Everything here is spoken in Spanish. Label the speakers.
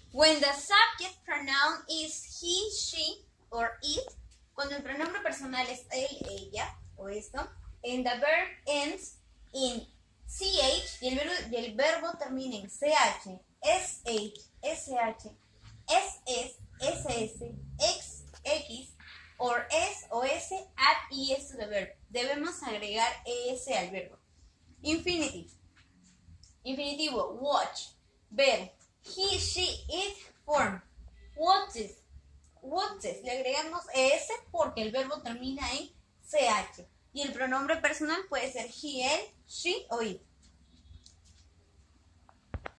Speaker 1: When the subject pronoun is he, she, or it, cuando el pronombre personal es él, ella, o esto, and the verb ends in ch, y el verbo termina en ch, sh, sh, ss, ss, x, or s o s, add es to the verb. Debemos agregar es al verbo. Infinitive. Infinitivo, watch, ver. He, she, it, form. Watches. Le agregamos es porque el verbo termina en ch. Y el pronombre personal puede ser he, él, she o it.